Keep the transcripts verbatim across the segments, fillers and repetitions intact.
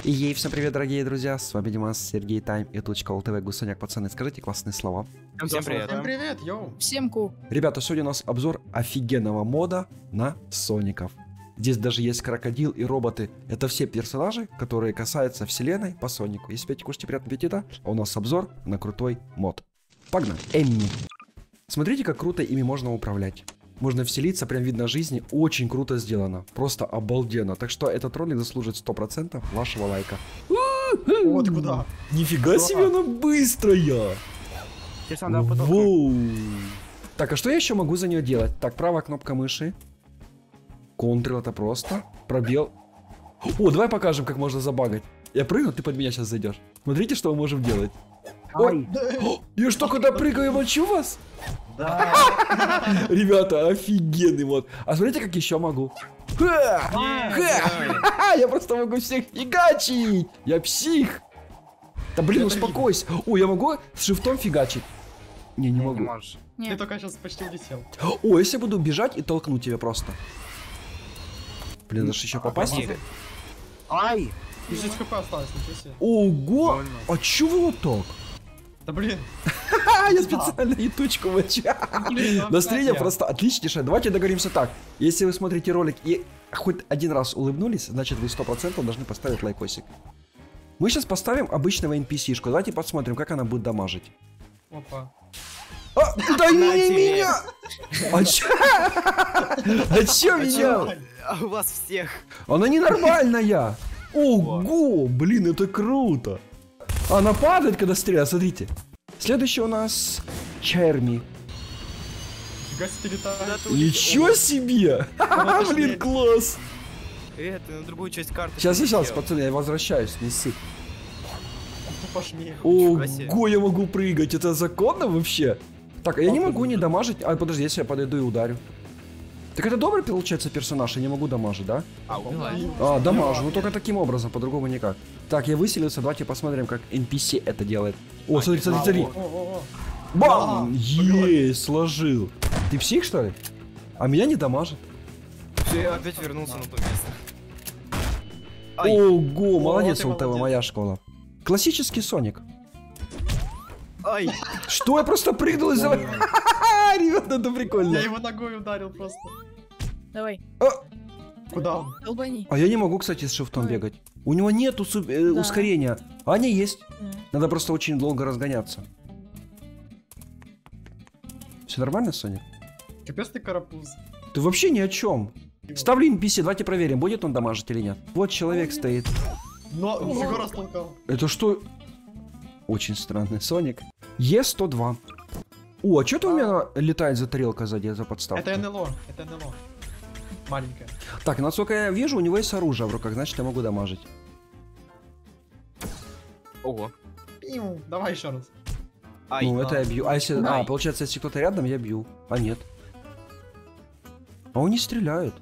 И ей всем привет, дорогие друзья, с вами Димас, Сергей Тайм и Точка ЛТВ. Гусаняк, пацаны, скажите классные слова. Всем привет. Всем привет, йоу. Всем ку. Ребята, сегодня у нас обзор офигенного мода на Соников. Здесь даже есть крокодил и роботы. Это все персонажи, которые касаются вселенной по Сонику. Если пьете, кушайте, приятного аппетита. А у нас обзор на крутой мод. Погнали. Эмми. Смотрите, как круто ими можно управлять. Можно вселиться, прям видно жизни. Очень круто сделано. Просто обалденно. Так что этот ролик заслужит сто процентов вашего лайка. Вот куда? Нифига себе она быстрая. Воу. Так, а что я еще могу за нее делать? Так, правая кнопка мыши. Контрол, это просто. Пробел. О, давай покажем, как можно забагать. Я прыгну, ты под меня сейчас зайдешь. Смотрите, что мы можем делать. Ой, О, я что, когда прыгаю, мочу вас? Да. Ребята, офигенный мод. А смотрите, как еще могу. Ха! Ха! Я просто могу всех фигачить. Я псих. Да блин, успокойся. О, я могу с шифтом фигачить? Не, не могу. Ты только сейчас почти улетел. О, если я буду бежать и толкнуть тебя просто. Блин, даже еще попасть. Ай! шесть хп осталось, ничего себе. Ого! А чё вы вот так? Да блин. Я специально и точку мочу. Настроение просто отличнейшее. Давайте договоримся так. Если вы смотрите ролик и хоть один раз улыбнулись, значит вы сто процентов должны поставить лайкосик. Мы сейчас поставим обычного эн пи си-шку. Давайте посмотрим, как она будет дамажить. Опа. А, да не меня! А чё? А чё меня? А у вас всех. Она ненормальная. Ого, блин, это круто. Она падает, когда стреляет, смотрите. Следующий у нас Черми. Фига себе летает. Ничего себе! Блин, класс! Это на другую часть карты. Сейчас, сейчас, пацаны, я возвращаюсь, не ссы. Пошли. Ого, я могу прыгать, это законно вообще? Так, а я не могу не дамажить. А, подожди, если я подойду и ударю. Так это добрый, получается, персонаж, я не могу дамажить, да? А, убивай. А, дамажу, ну только таким образом, по-другому никак. Так, я выселился, давайте посмотрим, как эн пи си это делает. О, смотри, смотри, смотри. Бам! Есть, сложил. Ты псих, что ли? А меня не дамажит. Все, я опять вернулся на то место. Ого, молодец, ЛТВ, моя школа. Классический Соник. Ай! Что, я просто прыгнул из-за... Ребята, это прикольно. Я его ногой ударил просто. Давай. Куда он? Долбани. А я не могу, кстати, с шифтом бегать. У него нету су- э, Да. ускорения. А они есть. М. Надо просто очень долго разгоняться. Все нормально, Соник? Капец ты карапуз. Ты вообще ни о чем. Ставлю эн пи си, давайте проверим, будет он дамажить или нет. Вот человек стоит. Но нифига растолкал. Это что? Очень странный Соник. Е сто два. О, а что это у меня летает за тарелка сзади, за подставку? Это эн эл о, это эн эл о. Маленькая. Так, насколько я вижу, у него есть оружие в руках, значит я могу дамажить. Ого. Пиу. Давай еще раз. Ай. Ну, это я бью. А если... А, Ай. получается, если кто-то рядом, я бью. А нет. А он не стреляет.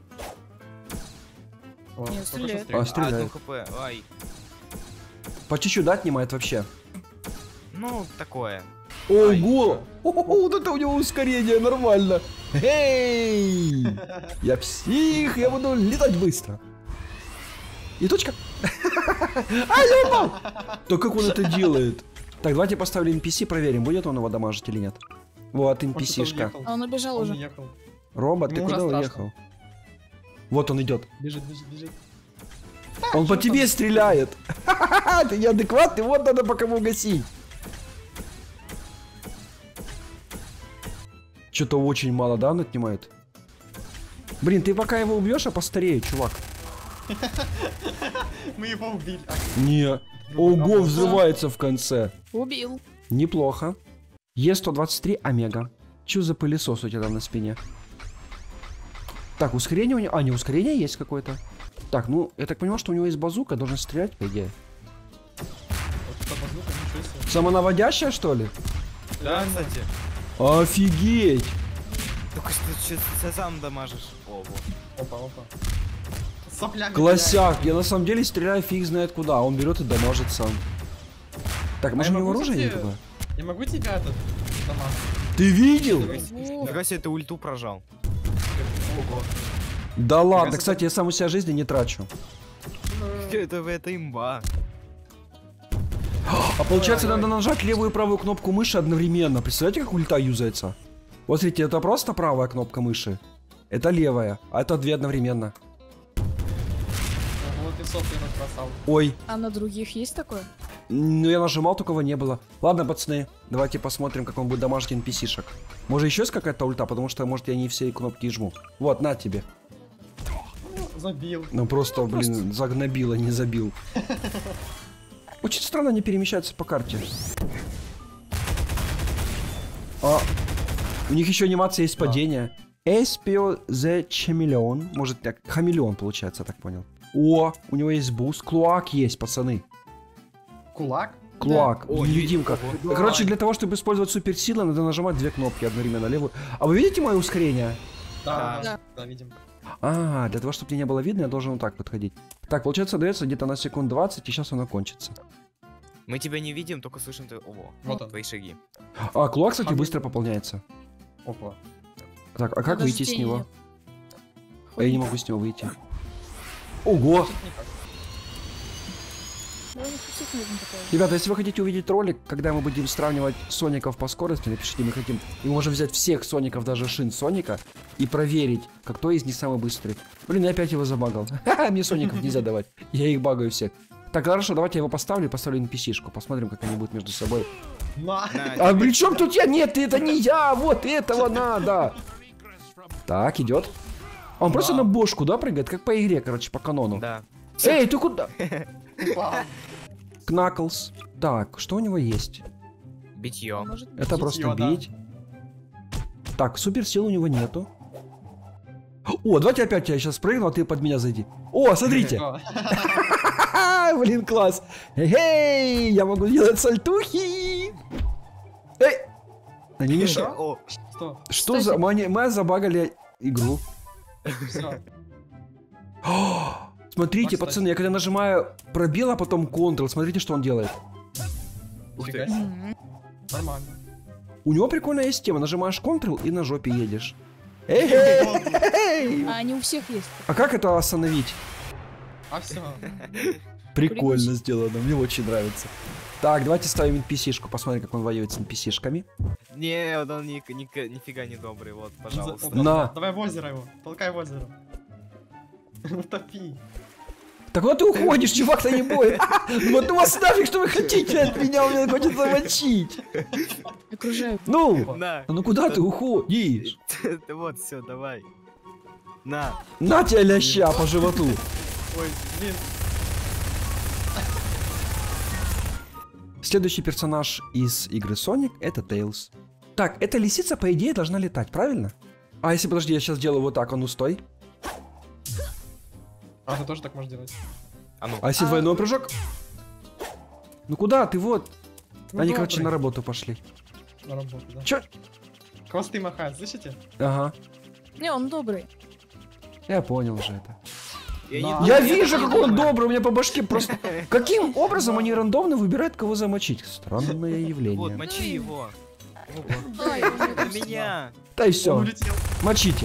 О, Не, только что стреляет. стрелял. А, стреляет. Одно хп. Ай. По чуть-чуть, да, отнимает вообще? Ну, такое. Ого! О-о-о, вот это у него ускорение, нормально. Эй! Я псих, я буду летать быстро. И точка. Ай, я упал! То как он это делает? Так, давайте поставим эн пи си, проверим, будет он его дамажить или нет. Вот, эн пи си-шка. А он убежал Он уже. уехал. Робот, ты Ему уже куда страшно. уехал? Вот он идет. Бежит, бежит, бежит. Он по тебе стреляет. Ты неадекватный, вот надо по кому гасить. Что-то очень мало, да, он отнимает? Блин, ты пока его убьешь, а постарею, чувак. Мы его убили. Не. Ого, взрывается в конце. Убил. Неплохо. Е сто двадцать три Омега. Чё за пылесос у тебя там на спине? Так, ускорение у него... А, не ускорение есть какое-то. Так, ну, я так понимаю, что у него есть базука, должен стрелять, по идее. Вот эта базука, ничего себе. Самонаводящая, что ли? Да, кстати. Офигеть! Только что ты сейчас сам дамажишь. Ого. Опа, опа. Соплями Классяк, я на самом деле стреляю фиг знает куда, а он берет и дамажит сам. Так, А может я у него могу, оружие кстати, никакое? Я могу тебя этот дамажить? Ты видел? Нифига себе, ты ульту прожал. Ого. Да ладно, себе. кстати, я сам у себя жизни не трачу. Это, это имба. А получается, надо нажать левую и правую кнопку мыши одновременно. Представляете, как ульта юзается? Вот смотрите, это просто правая кнопка мыши. Это левая, а это две одновременно. Вот и Софья разбросал. Ой, А на других есть такое? ну я нажимал, только его не было. Ладно, пацаны, давайте посмотрим, как он будет дамажить эн пи си-шек. Может еще есть какая-то ульта, потому что, может, я не все кнопки жму. Вот, на тебе. Забил. Ну просто, блин, загнобило, не забил. Очень странно они перемещаются по карте. А, у них еще анимация есть падения. Эспио the Chameleon. Может, так, хамелеон получается, я так понял. О, у него есть буст. Клоак есть, пацаны. Кулак? Клоак, Да. О, невидимка. да. Короче, для того, чтобы использовать суперсилы, надо нажимать две кнопки одновременно, левую. А вы видите мое ускорение? Да, Да. да, да, видим. А, для того, чтобы мне не было видно, я должен вот так подходить. Так, получается, дается где-то на секунд двадцать, и сейчас оно кончится. Мы тебя не видим, только слышим твои... Ого, Вот он. твои шаги. А, клоак, кстати, А быстро пополняется. Опа. Так, а как выйти с Подожди. него? А я не могу с него выйти. Ого! Да, у них у всех нужно такое. Ребята, если вы хотите увидеть ролик, когда мы будем сравнивать соников по скорости, напишите, мы хотим. И мы можем взять всех соников, даже шин соника, и проверить, кто из них самый быстрый. Блин, я опять его забагал. Ха-ха, мне соников нельзя давать. Я их багаю всех. Так, хорошо, давайте я его поставлю и поставлю эн пи си-шку. Посмотрим, как они будут между собой. На. На, А при чем тут я? Нет, это не я! Вот этого надо! Так, идет. Он Да. просто на бошку, да, прыгает? Как по игре, короче, по канону. Да. Эй, ты куда? Упал. Кнаклс. Так, что у него есть? Битье. Может, Это Бить просто её, да. бить. Так, суперсил у него нету. О, давайте опять я сейчас прыгну, а ты под меня зайди. О, смотрите. О, Ха-ха, блин, класс. Эй, я могу делать сальтухи. Эй. Они мешают. О, Что? Что Кстати- за... Мы, они- мы забагали игру. Все. Смотрите, Кстати. пацаны, я когда нажимаю пробел, а потом Ctrl, смотрите, что он делает. ух Нифига ты. себе. Мгм. Нормально. У него прикольная система. Нажимаешь Ctrl и на жопе едешь. Эй! А они у всех есть. А как это остановить? А все. Прикольно Прикольно. сделано, мне очень нравится. Так, давайте ставим эн пи си-шку, посмотрим, как он воюет с эн пи си-шками. Не, вот он ни, ни- нифига не добрый, вот, пожалуйста. На. Давай в озеро его. Толкай в озеро. Утопи. Так вот ты уходишь, чувак-то не будет. Вот у вас нафиг, что вы хотите от меня, меня хочет замочить. Окружаю. Ну, На, ну куда ты уходишь? ты вот, все, давай. На. На тебя ляща по животу. Ой, блин. Следующий персонаж из игры Sonic это Tails. Так, эта лисица, по идее, должна летать, правильно? А если, подожди, я сейчас делаю вот так, а ну стой. А ты тоже так можешь делать? А ну. А если А- двойной прыжок? Ну куда ты, вот. Ну, Они, добрый. короче, на работу пошли. На работу, да. Чё? Хвосты махают, слышите? Ага, Не, он добрый. я понял уже это. Я, Да. не- Я вижу, какой он добрый, у меня по башке просто... Каким образом они рандомно выбирают, кого замочить? Странное Вот, явление. мочи его. Ай, он мне На кажется, меня. Да и Он все, улетел. мочите.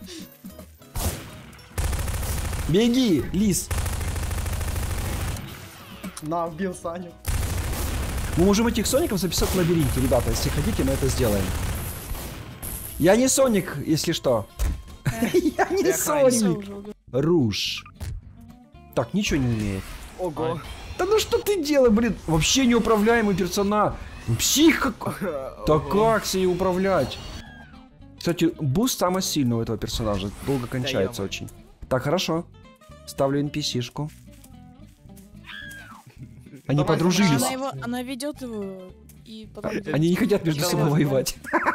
Беги, лис. На, убил Саню. Мы можем этих соников записать в лабиринте, ребята. Если хотите, мы это сделаем. Я не Соник, если что. Я не Я всё Соник. уже убил. Руш. Так, ничего не умеет. Ого. Да ну что ты делаешь, блин? Вообще неуправляемый персонаж. Псих какой. Да как с ней управлять? Кстати, буст самый сильный у этого персонажа. Долго кончается ё-моё. очень. Так, хорошо. Ставлю эн пи си-шку. Они Давай, подружились. Она его, она ведет его и потом. идёт. Они не хотят между Я собой вас воевать.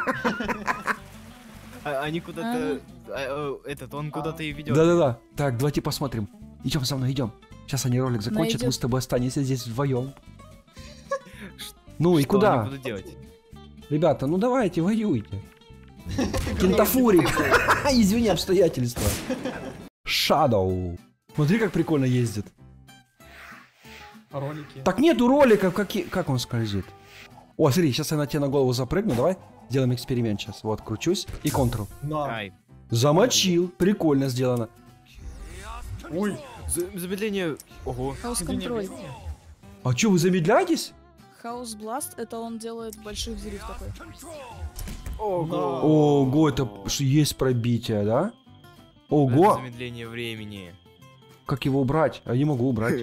А- Они куда-то... а, э, Этот, он куда-то и ведет. Да-да-да. Так, давайте посмотрим. Идем за мной, идем. Сейчас они ролик закончат, идёт. мы с тобой останемся здесь вдвоем. Ну и Что куда? они будут делать? Ребята, ну давайте, воюйте. Кентафурик. Извини, обстоятельства. Shadow. Смотри, как прикольно ездит. Ролики. Так нету роликов, как, и- как он скользит. О, смотри, сейчас я на тебе на голову запрыгну, давай. Сделаем эксперимент сейчас. Вот, кручусь и Ctrl. На. Ай. Замочил. Прикольно сделано. Ой, За- Замедление. Ого. Хаос Извини, контроль. извини. А чё, вы замедляетесь? Хаос Бласт, это он делает большой взрыв такой. Ого. Ого, это ш- есть пробитие, да? Это Ого, замедление времени. как его убрать? А я не могу убрать.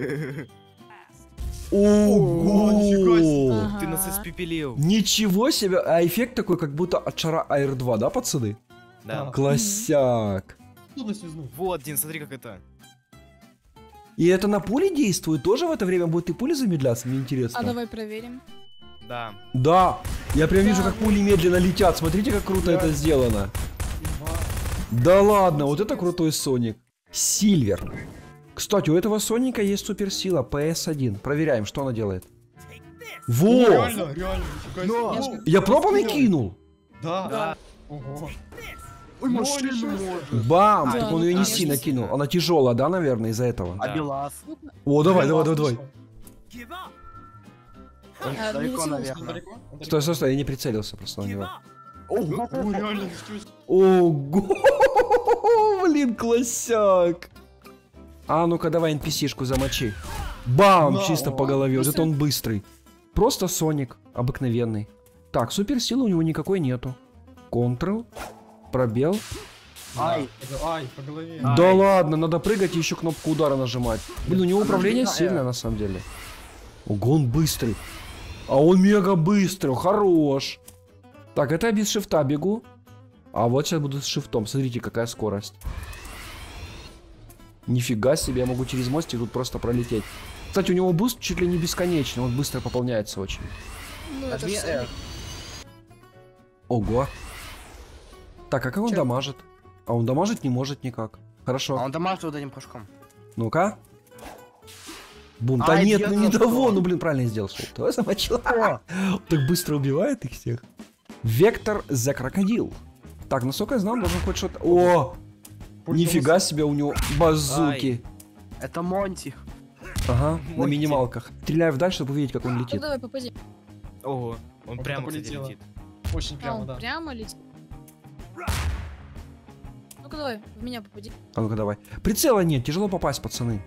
нифига себе. Ого! Ага. Ты нас испепелил. Ничего себе! А эффект такой, как будто от шара Air два, да, пацаны? Да. Да. Классяк! Трудно связнуть. Вот, Дин, смотри, как это. И это на пуле действует? Тоже в это время будет и пули замедляться? Мне интересно. А давай проверим. Да. Да! Я прям вижу, Да. как пули медленно летят. Смотрите, как круто Да. это сделано. Имба. Да ладно, вот это крутой Соник. Сильвер. Кстати, у этого Соника есть суперсила пи эс один. Проверяем, что она делает. Во! Реально, реально, нифига Но. себе. Я пробанный кинул. Да. Да. Ого. Ой, Ну, машину ничего себе. может. Бам! Да, Так он ну, ее не конечно. сильно кинул. Она тяжелая, да, наверное, из-за этого? Да. А Белас? О, давай, давай, Классно, давай, давай. что? Он А, далеко, не наверное. Далеко? Он Стой, далеко. стой, стой, я не прицелился просто на него. Ого! Ой, реально, ничего себе. Ого! Блин, классяк! А ну-ка, давай эн пи си-шку замочи. Бам! Да, Чисто о. по голове. Вот Быстро. это он быстрый. Просто Соник. Обыкновенный. Так, суперсилы у него никакой нету. Контрол. Пробел. Ай, Ай, по голове. А. Да Ай. ладно, надо прыгать и еще кнопку удара нажимать. Блин, у него Она управление длинная. сильное на самом деле. Ого, он быстрый. А он мега быстрый, хорош. Так, это я без шифта бегу. А вот сейчас буду с шифтом. Смотрите, какая скорость. Нифига себе, я могу через мостик тут просто пролететь. Кстати, у него буст чуть ли не бесконечный, он быстро пополняется очень. Ну, это нажми всё. R. Ого. Так, а как он Чё? дамажит? А он дамажить не может никак. Хорошо. А он дамажит вот этим прыжком. Ну-ка. Бум. Да Ай, нет, я ну не за того. что? Ну блин, правильно сделал. Что то замочил. Так быстро убивает их всех. Вектор за крокодил. Так, насколько я знал, должен хоть что-то... О! Пульт Нифига себе, у него базуки. Это Монти. Ага, на Монти. минималках. Стреляю вдаль, чтобы увидеть, как он Ну летит. давай, попади. Ого. Он Вот прямо, это кстати, полетело. летит. Очень А, прямо, он да. прямо летит. Ну-ка давай, в меня попади. А ну-ка давай. Прицела нет, тяжело попасть, пацаны.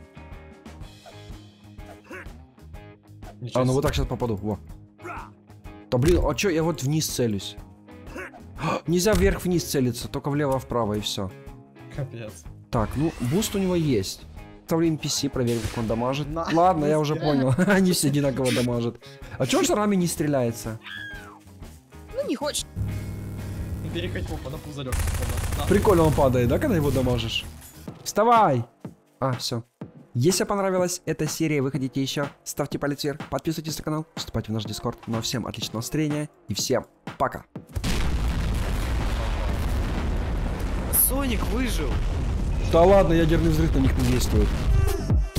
Ничего А, ну вот себе. так сейчас попаду. Во. Да блин, а чё, я вот вниз целюсь. Нельзя вверх-вниз целиться, только влево-вправо и все. Капец. Так, ну, буст у него есть. Ставлю эн пи си, проверим, как он дамажит. На. Ладно, я уже Да. понял. Они все одинаково дамажат. А чё он шарами не стреляется? Ну не хочешь. Переходь, опа, на пузырек. Да. Прикольно он падает, да, когда его дамажишь? Вставай! А, все. Если понравилась эта серия, вы хотите еще, ставьте палец вверх, подписывайтесь на канал, вступайте в наш дискорд. Ну а всем отличного настроения и всем пока. Соник выжил. Да ладно, ядерный взрыв на них не действует.